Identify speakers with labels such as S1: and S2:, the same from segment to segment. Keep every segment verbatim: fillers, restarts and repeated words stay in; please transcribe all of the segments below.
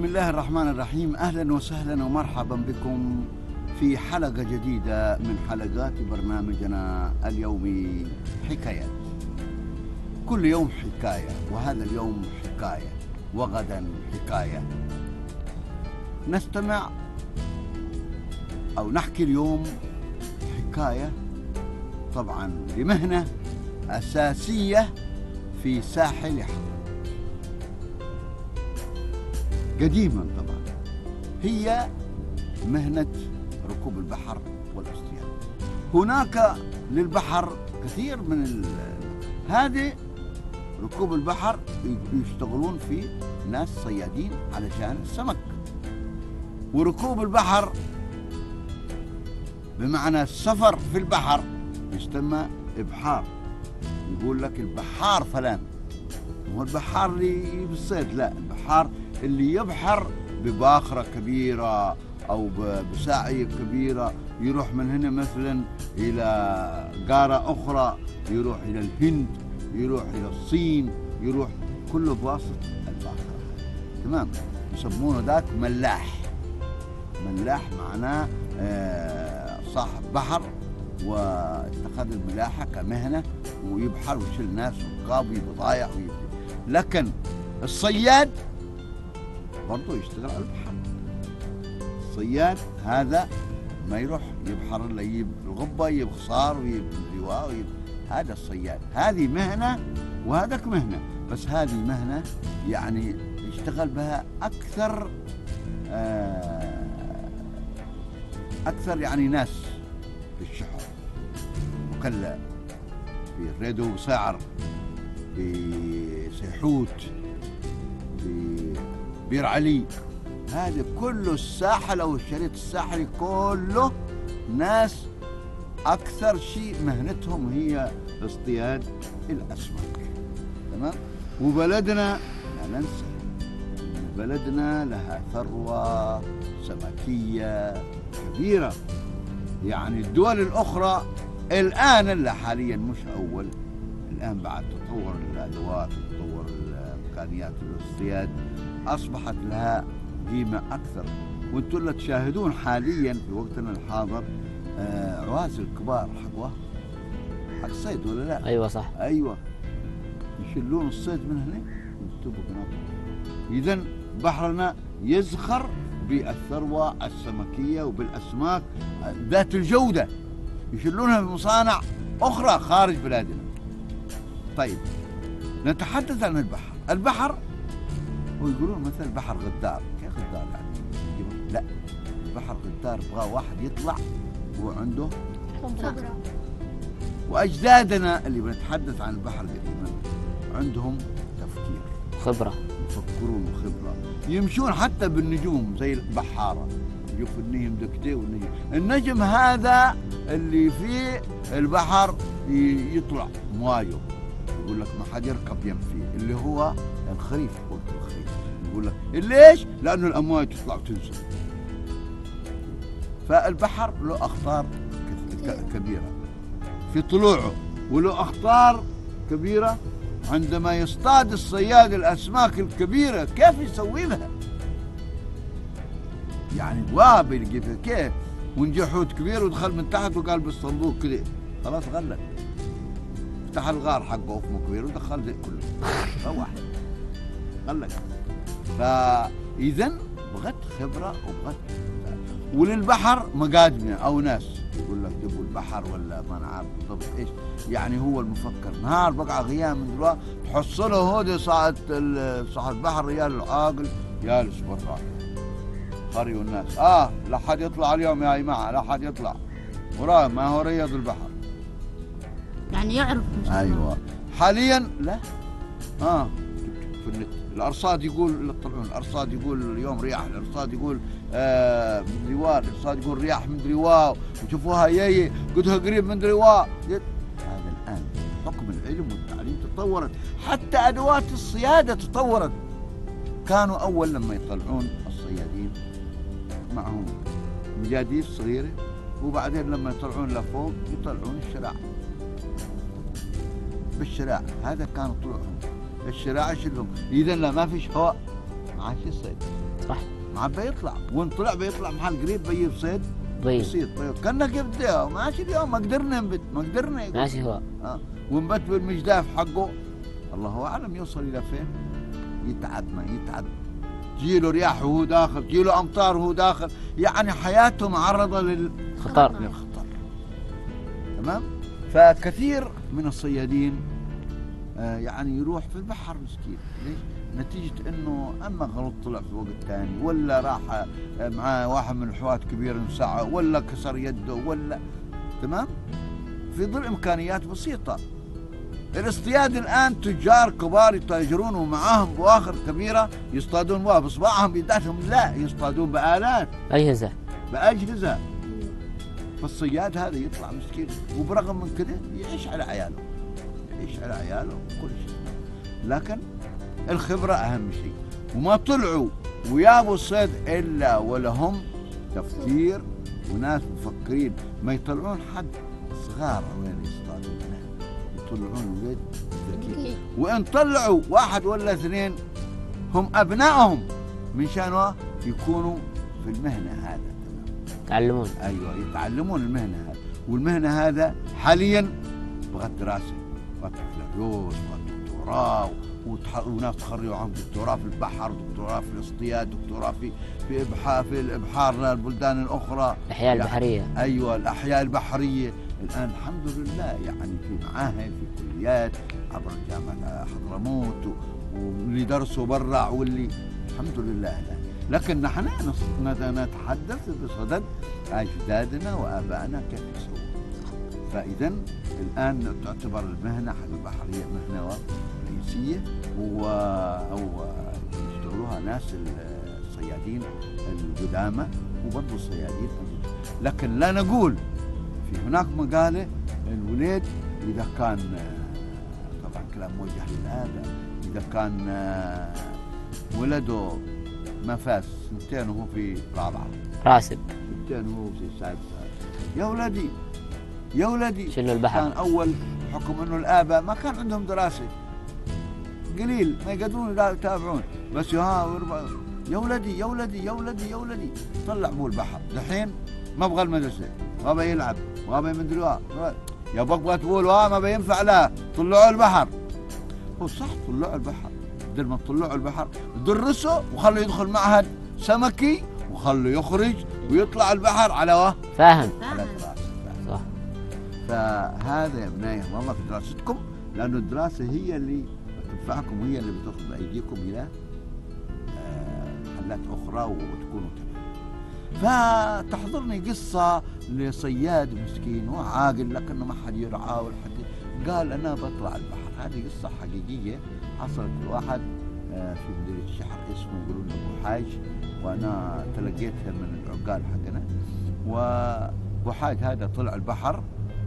S1: الله الرحمن الرحيم. أهلا وسهلا ومرحبا بكم في حلقة جديدة من حلقات برنامجنا اليومي حكايات. كل يوم حكاية، وهذا اليوم حكاية، وغدا حكاية. نستمع أو نحكي اليوم حكاية طبعا لمهنة أساسية في ساحل حضر قديما، طبعا هي مهنة ركوب البحر والاصطياد. هناك للبحر كثير من ال... هذه ركوب البحر يشتغلون في ناس صيادين علشان السمك، وركوب البحر بمعنى السفر في البحر يسمى إبحار. يقول لك البحار فلان، مو البحار اللي بالصيد، لا، البحار اللي يبحر بباخرة كبيرة أو بساعية كبيرة، يروح من هنا مثلا إلى قارة أخرى، يروح إلى الهند، يروح إلى الصين، يروح كله بواسطة الباخرة. تمام، يسمونه ذاك ملاح. ملاح معناه صاحب بحر واتخذ الملاحة كمهنة، ويبحر ويشيل ناس ورقاب وبضايع ويبدي. لكن الصياد برضو يشتغل على البحر. الصياد هذا ما يروح يبحر الا يجيب الغبة، يجيب خصار ويجيب لواء ويجيب، هذا الصياد. هذه مهنة وهذاك مهنة، بس هذه مهنة يعني يشتغل بها أكثر آه أكثر يعني ناس في الشحر، وكلا في الريدو وسعر، في سيحوت، في بير علي. هذا كله الساحل أو الشريط الساحلي كله ناس أكثر شيء مهنتهم هي اصطياد الأسماك. تمام. وبلدنا لا ننسى، بلدنا لها ثروة سمكية كبيرة. يعني الدول الأخرى الآن، اللي حاليا مش أول، الآن بعد تطور الأدوات وتطور الإمكانيات الاصطياد أصبحت لها قيمة أكثر. وانتم اللي تشاهدون حاليا في وقتنا الحاضر آه رواسل كبار حقوه حق الصيد، ولا لا؟
S2: أيوة صح.
S1: أيوة، يشيلون الصيد من هنا ويكتبوا بناطق. إذن بحرنا يزخر بالثروة السمكية وبالأسماك ذات الجودة، يشيلونها بمصانع أخرى خارج بلادنا. طيب، نتحدث عن البحر. البحر ويقولون مثلا البحر غدار. كيف غدار يعني؟ لا، البحر غدار يبغى واحد يطلع وعنده خبرة. وأجدادنا اللي بنتحدث عن البحر قديما عندهم تفكير،
S2: خبرة،
S1: يفكرون وخبرة، يمشون حتى بالنجوم زي البحارة، يشوف النجم دكتي والنجم. النجم هذا اللي في البحر يطلع موايه، يقول لك ما حد يركب يم فيه، اللي هو الخريف. وقت الخريف يقول لك ليش؟ لأنه الأمواج تطلع وتنزل. فالبحر له أخطار كبيرة في طلوعه، وله أخطار كبيرة عندما يصطاد الصياد الأسماك الكبيرة. كيف يسوي لها؟ يعني وابل كيف كيف ونجي حوت كبير ودخل من تحت وقال بالصندوق كذا، خلاص غلق، فتح الغار حقه وفمه كبير ودخل زي كله، روح غلق. فإذا بغت خبرة وبغت. وللبحر مقادمة أو ناس يقول لك جيبوا البحر ولا ما نعرف بالضبط ايش، يعني هو المفكر نهار بقع غيام من دلوقتي تحصله هودي صاحب صاحب البحر ريال العاقل جالس برا قري والناس اه لا حد يطلع اليوم يا جماعه، لا حد يطلع وراه، ما هو رياض البحر
S3: يعني يعرف.
S1: ايوه حاليا لا. اه في النت الارصاد يقول يطلعون، الارصاد يقول اليوم رياح، الارصاد يقول آه مدري واو، الارصاد يقول رياح مدري واو، وشوفوها يي قدها قريب مدري واو. هذا الان حكم العلم والتعليم تطورت، حتى ادوات الصياده تطورت. كانوا اول لما يطلعون الصيادين معهم مجاديف صغيره، وبعدين لما يطلعون لفوق يطلعون الشراع بالشراع. هذا كان طلوعهم الشراع يشلهم. اذا لا ما فيش هواء، عاش الصيد.
S2: صح.
S1: ما عاد بيطلع، وان طلع بيطلع محل قريب بيجيب صيد
S2: ضيق
S1: بسيط طيب. كنا قبل ماشي اليوم ما قدرنا نبت ما قدرنا يقول.
S2: ماشي هو.
S1: آه. ونبت بالمجداف حقه الله اعلم يوصل الى فين. يتعب ما يتعب، تجيله رياح وهو داخل، تجيله امطار وهو داخل، يعني حياته معرضه
S2: خطر.
S1: للخطر. تمام. فكثير من الصيادين آه يعني يروح في البحر مسكين. ليش؟ نتيجة انه اما غلط طلع في وقت ثاني، ولا راح معاه واحد من الحوات كبير انسعه، ولا كسر يده، ولا تمام؟ في ظل امكانيات بسيطة. الاصطياد الان تجار كبار يتاجرون ومعاهم بواخر كبيرة يصطادون بها باصبعهم بيداتهم، لا يصطادون بآلات
S2: أجهزة
S1: بأجهزة. فالصياد هذا يطلع مسكين، وبرغم من كذا يعيش على عياله، يعيش على عياله وكل شيء. لكن الخبرة أهم شيء. وما طلعوا ويابوا الصيد إلا ولهم تفكير وناس مفكرين، ما يطلعون حد صغار وين يصطادون هنا، يطلعون ولد ذكي. وإن طلعوا واحد ولا اثنين هم أبنائهم من شأنه يكونوا في المهنة هذا.
S2: يتعلمون.
S1: أيوة يتعلمون المهنة هذا. والمهنة هذا حاليا بغت دراسة، بغت بكالوريوس، بغت دكتوراه، وناس تخرجوا عن دكتوراه في البحر، دكتوراه في الاصطياد، دكتوراه في في ابحار في الابحار البلدان الاخرى،
S2: الاحياء البحريه.
S1: ايوه الاحياء البحريه. الان الحمد لله يعني في معاهد، في كليات عبر جامعه حضرموت، واللي درسوا برا واللي الحمد لله الان. لكن نحن نتحدث بصدد اجدادنا وابائنا كيف يسوون. فاذا الان تعتبر المهنه البحريه مهنه رئيسيه، و او يشتغلوها ناس الصيادين القدامى وبرضه الصيادين. لكن لا نقول في هناك مقاله الوليد اذا كان طبعا كلام موجه للاباء، اذا كان ولده ما فاز سنتين وهو في رابعه
S2: راسب،
S1: سنتين وهو في سادسه، يا ولدي يا ولدي
S2: شنو البحر.
S1: كان اول حكم انه الاباء ما كان عندهم دراسه، قليل ما يقدرون يتابعون، بس ها يا ولدي يا ولدي يا ولدي يا ولدي طلع بو البحر. دحين ما ابغى المدرسه، غابه يلعب، غابه مدري وا يا بغى تقول ها ما بينفع لا طلعوا البحر. هو صح طلعوا البحر، بدل ما تطلعوا البحر درسوا وخلوا يدخل معهد سمكي وخلوا يخرج ويطلع البحر على واه
S2: فاهم
S1: على دراسه.
S2: صح.
S1: فهذا يا بناي والله في دراستكم، لانه الدراسه هي اللي تنفعكم وهي اللي بتاخذ بايديكم الى محلات اخرى وتكونوا تمام. فتحضرني قصه لصياد مسكين وعاقل لكنه ما حد يرعاه ولا حد، قال انا بطلع البحر. هذه قصه حقيقيه حصلت لواحد في مديريه الشحر اسمه يقولون له ابو حاج، وانا تلقيتها من العقال حقنا. وابو حاج هذا طلع البحر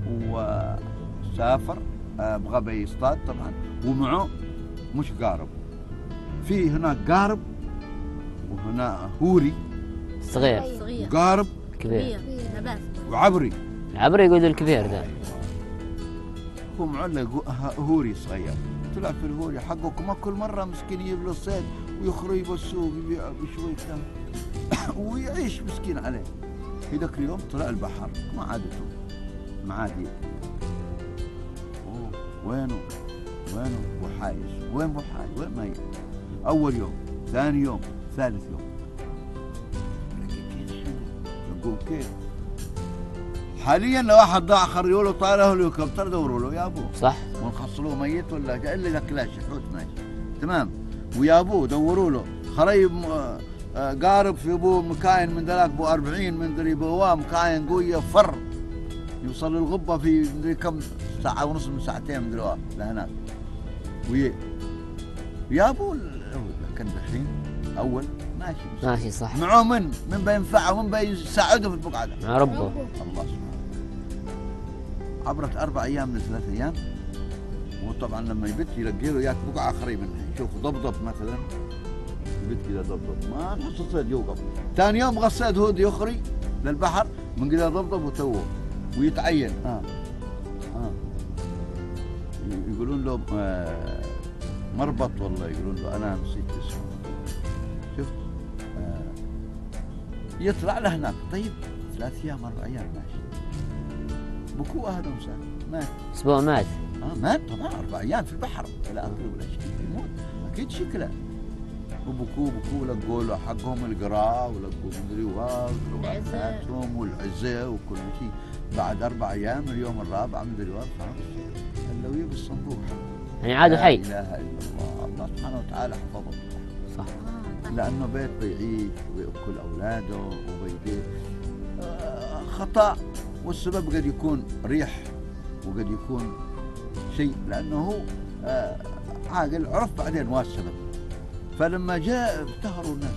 S1: وسافر بغى يصطاد طبعا، ومعه مش قارب، في هناك قارب وهنا هوري
S2: صغير
S1: وقارب
S2: كبير
S1: وعبري.
S2: العبري يقول الكبير ذا،
S1: هو معلق هوري صغير. طلع في الهوري حقه ما كل مره مسكين يجيب له الصيد ويخرج بالسوق يبيع بشوي ويعيش مسكين عليه. في ذاك اليوم طلع البحر ما عادته ما عاد. وينه وينه ابو حايش؟ وين ابو حايش؟ وين ما يجي؟ اول يوم، ثاني يوم، ثالث يوم، نقول كيف؟ حاليا لو واحد ضاع خرجوا له طايره الهليكوبتر دوروا له يا ابوه،
S2: صح،
S1: ونحصلوه ميت ولا الا اذا كلا شحوت ماشي تمام، ويا ابوه دوروا له خريب قارب في ابوه مكاين من ذاك ابو أربعين من دري بواه مكاين قويه فر يوصل للغبه في مدري كم ساعه ونص من ساعتين مدري واه لهناك. ويا يا ابو لكن الحين اول ماشي
S2: ماشي صح،
S1: معه من من بينفعه ومن بيساعده في البقعه
S2: مع ربه
S1: الله سبحانه. عبرت اربع ايام من ثلاث ايام، وطبعا لما يبت يلقي له اياك بقعه خريب منها. شوف ضبضب مثلا يبت كذا ضبضب ما نحس الصيد يوقف. ثاني يوم غصيد هود يخري للبحر من كذا ضبضب وتوه ويتعين. اه اه يقولون له آه مربط والله، يقولون له انا نسيت اسمه. شفت آه يطلع لهناك. طيب ثلاث ايام اربع ايام ماشي، بكوه هذا مسافر مات.
S2: اسبوع مات.
S1: اه مات طبعا، اربع ايام في البحر لا اكل ولا شيء، يموت اكيد شكله. وبكوا بكوا لقوا له حقهم القراء ولقوا مدري وفاتهم والعزة وكل شيء. بعد اربع ايام اليوم الرابع مدري وخلاص اللويه بالصندوق.
S2: يعني عادوا حي.
S1: لا اله الا الله، الله سبحانه وتعالى حفظه.
S2: صح.
S1: لانه بيت بيعيش ويأكل اولاده وبيديه. آه خطأ، والسبب قد يكون ريح وقد يكون شيء، لانه هو آه عاقل عرف بعدين واه السبب. فلما جاء افتهروا الناس،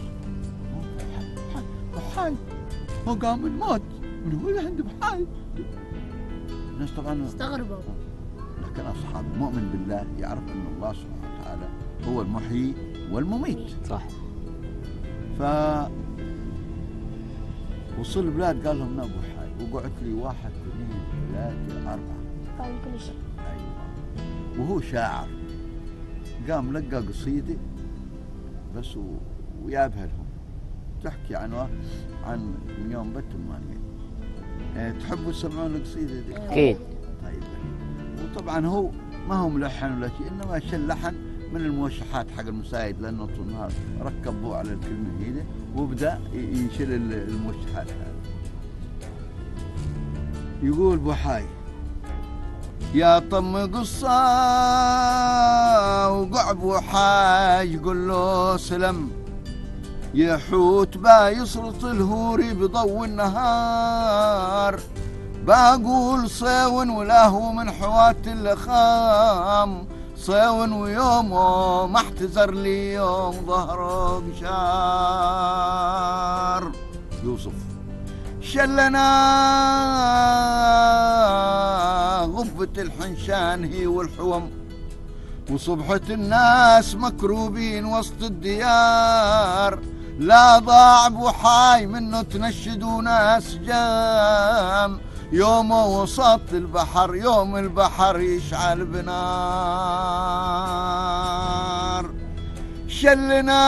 S1: بحاي هو قام من موت من هو اللي عنده بحاي. الناس طبعا
S3: استغربوا.
S1: لكن اصحاب المؤمن بالله يعرف ان الله سبحانه وتعالى هو المحيي والمميت.
S2: صح.
S1: ف وصل البلاد قال لهم نابو حاي، وقعدت لي واحد اثنين ثلاثة أربعة.
S4: فاهم كل شيء.
S1: أيوة. وهو شاعر، قام لقى قصيدة بس و... ويابها لهم تحكي عن عن من يوم بت المانيا. يعني تحبوا تسمعون القصيدة دي؟
S2: أكيد.
S1: طيب. وطبعا هو ما هو ملحن ولا شيء، انما شل لحن من الموشحات حق المسايد، لانه طول النهار ركبوه على الكلمة هذه وبدأ يشيل الموشحات هذه. يقول بوحاي يا طم قصة وقعب وحاي يقول له سلم، يحوت با يسرط الهوري بضو النهار، باقول صيون وله من حوات اللخام، صيون ويومه ما احتزر لي يوم ظهره قشار. يوسف شلنا غبة الحنشان هي والحوم، وصبحة الناس مكروبين وسط الديار، لا ضاع بوحاي منه تنشدوا ناس جام، يومه وسط البحر يوم البحر يشعل بنار. شلنا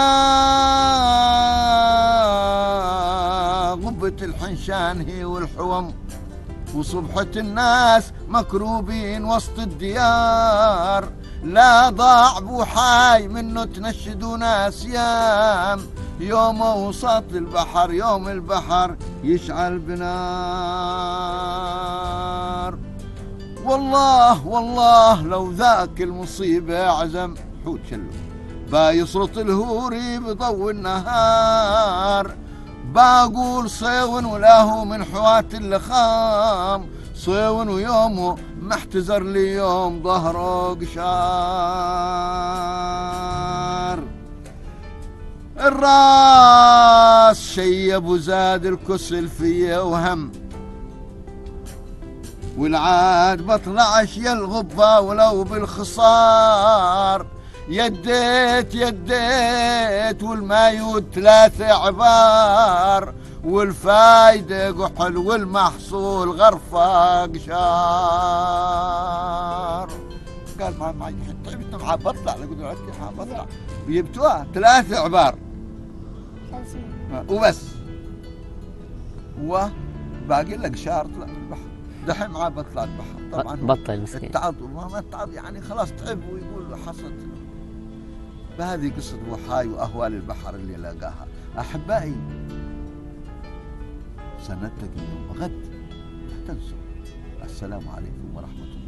S1: غبة الحنشان هي والحوم، وصبحة الناس مكروبين وسط الديار، لا ضاع بوحاي منه تنشدوا ناس يام، يومه وسط البحر يوم البحر يشعل بنار. والله والله لو ذاك المصيبة عزم حوت شلو، با يسرط الهوري بضو النهار، باقول صيون وله من حوات اللخام، صيون ويومه محتزر لي يوم ظهره قشار. الراس شيب وزاد الكسل فيه وهم، والعاد بطلعش يا الغبة ولو بالخصار، يديت يديت والمايود ثلاثة عبار، والفايدة قحل والمحصول غرفة قشار. قال ما ما تعبت معاه بطلع، لقد عدت معاه بطلع ويبتوها ثلاثة عبار وبس، وباقي لك شهر طلع من البحر. دحين معاه بطلع البحر طبعا
S2: بطل مسكين
S1: التعاطف ما التعاطف يعني خلاص تعب ويقول حصلت. فهذه قصة بوحاي وأهوال البحر اللي لاقاها. أحبائي سنلتقي يوم غد، لا تنسوا. السلام عليكم ورحمة الله.